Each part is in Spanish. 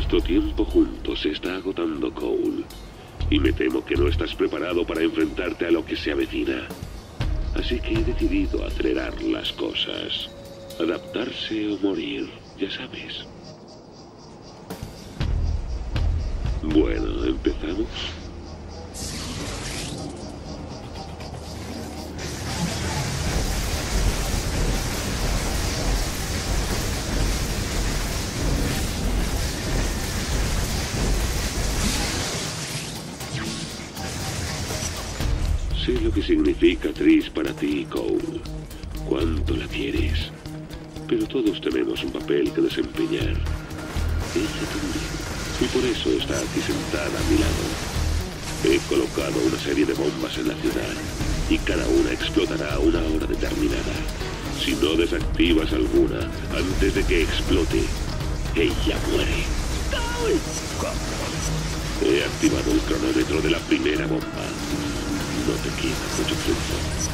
Nuestro tiempo juntos se está agotando, Cole. Y me temo que no estás preparado para enfrentarte a lo que se avecina. Así que he decidido acelerar las cosas. Adaptarse o morir, ya sabes. Bueno, ¿empezamos? Sé lo que significa Tris para ti, Cole. Cuánto la quieres. Pero todos tenemos un papel que desempeñar. Ella también. Y por eso está aquí sentada a mi lado. He colocado una serie de bombas en la ciudad. Y cada una explotará a una hora determinada. Si no desactivas alguna antes de que explote, ella muere. ¡Cole! He activado el cronómetro de la primera bomba. No te queda mucho tiempo.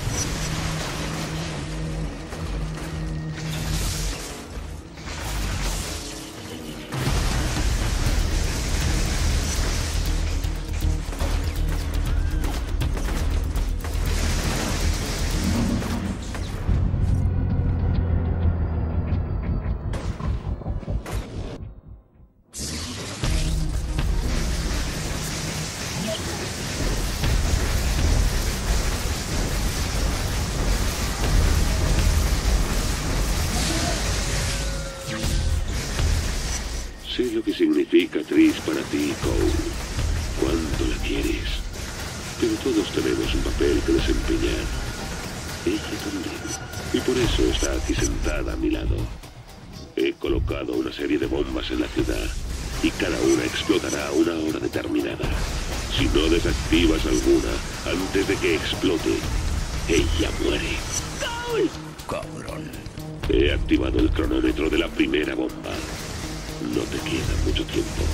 Sé lo que significa Tris para ti, Cole. Cuánto la quieres. Pero todos tenemos un papel que desempeñar. Ella también. Y por eso está aquí sentada a mi lado. He colocado una serie de bombas en la ciudad. Y cada una explotará a una hora determinada. Si no desactivas alguna antes de que explote, ella muere. ¡Cole! ¡Cabrón! He activado el cronómetro de la primera bomba. No te queda mucho tiempo.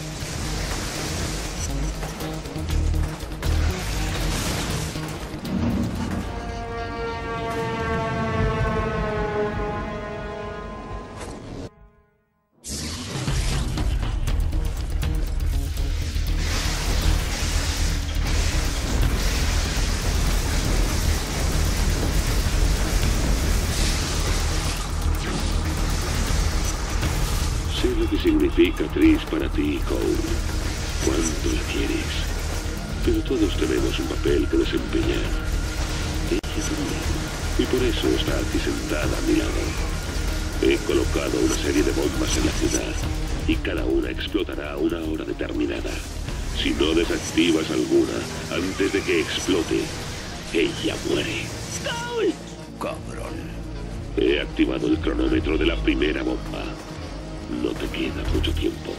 Sé lo que significa Tris para ti, Cole. Cuánto la quieres. Pero todos tenemos un papel que desempeñar. Ella también. Y por eso está aquí sentada a mi lado. He colocado una serie de bombas en la ciudad. Y cada una explotará a una hora determinada. Si no desactivas alguna antes de que explote, ella muere. ¡Cole! ¡Cabrón! He activado el cronómetro de la primera bomba. No te queda mucho tiempo.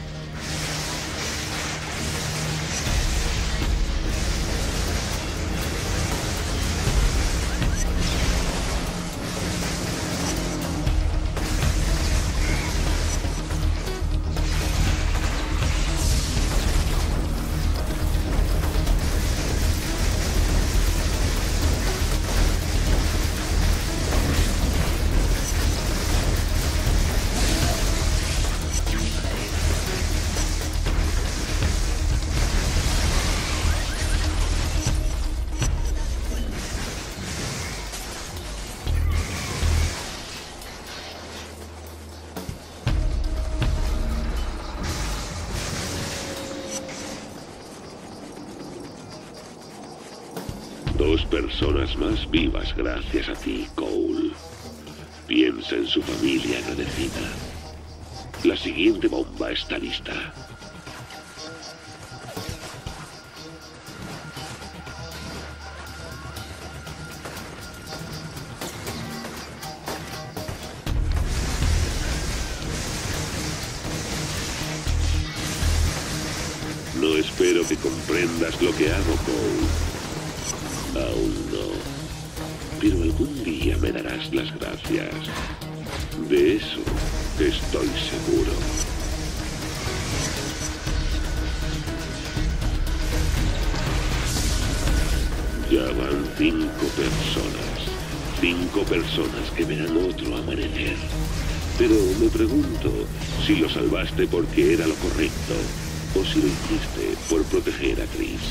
Dos personas más vivas gracias a ti, Cole. Piensa en su familia agradecida. La siguiente bomba está lista. No espero que comprendas lo que hago, Cole. Aún no. Pero algún día me darás las gracias. De eso estoy seguro. Ya van 5 personas. 5 personas que verán otro amanecer. Pero me pregunto si lo salvaste porque era lo correcto o si lo hiciste por proteger a Tris.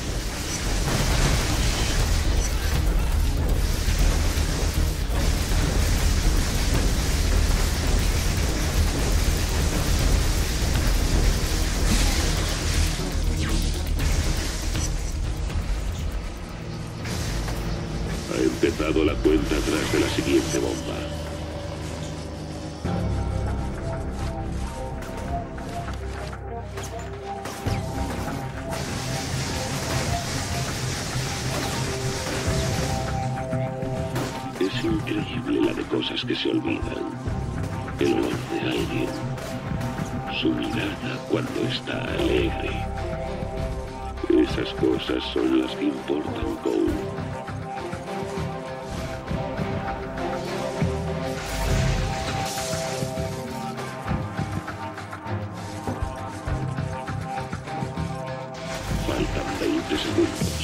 Ha empezado la cuenta atrás de la siguiente bomba. Es increíble la de cosas que se olvidan. El olor de alguien. Su mirada cuando está alegre. Esas cosas son las que importan, Cole. Faltan 20 segundos.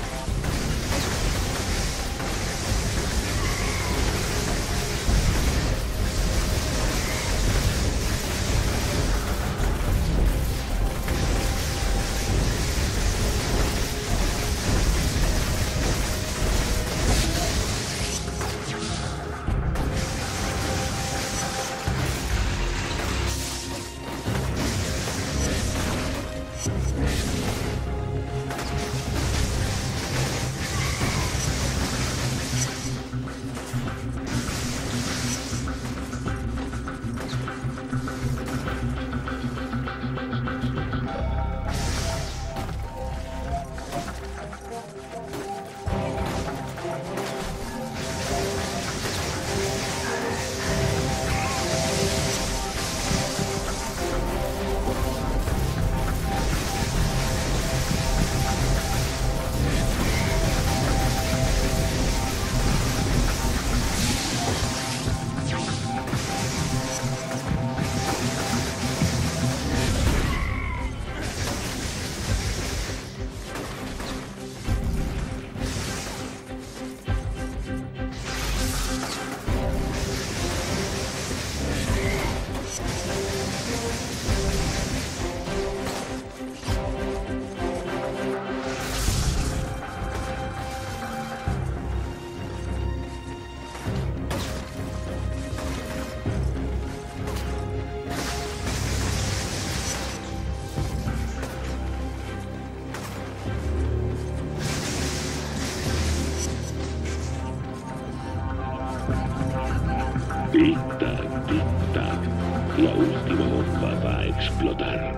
Tic-tac, tic-tac. La última bomba va a explotar.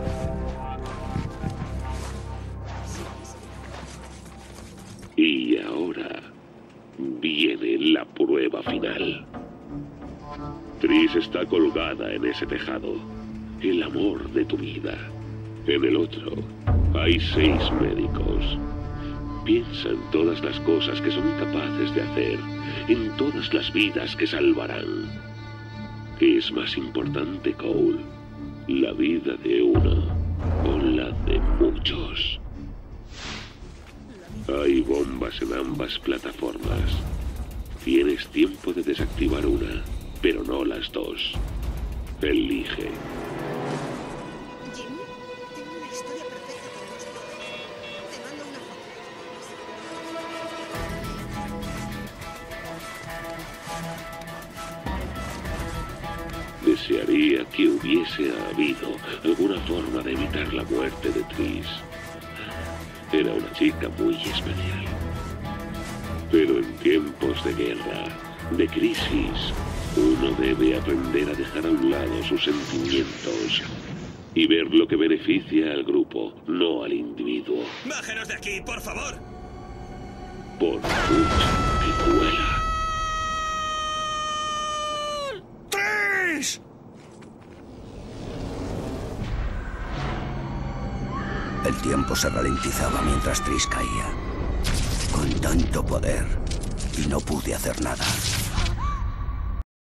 Y ahora viene la prueba final. Tris está colgada en ese tejado. El amor de tu vida. En el otro hay 6 médicos. Piensa en todas las cosas que son capaces de hacer, en todas las vidas que salvarán. ¿Qué es más importante, Cole? ¿La vida de uno o la de muchos? Hay bombas en ambas plataformas. Tienes tiempo de desactivar una, pero no las dos. Elige. Jim, tengo una historia perfecta para vos. Te mando una foto. Desearía que hubiese habido alguna forma de evitar la muerte de Tris. Era una chica muy especial. Pero en tiempos de guerra, de crisis, uno debe aprender a dejar a un lado sus sentimientos y ver lo que beneficia al grupo, no al individuo. ¡Bájenos de aquí, por favor! Por mucho que duela. ¡Tris! El tiempo se ralentizaba mientras Tris caía. Con tanto poder, y no pude hacer nada.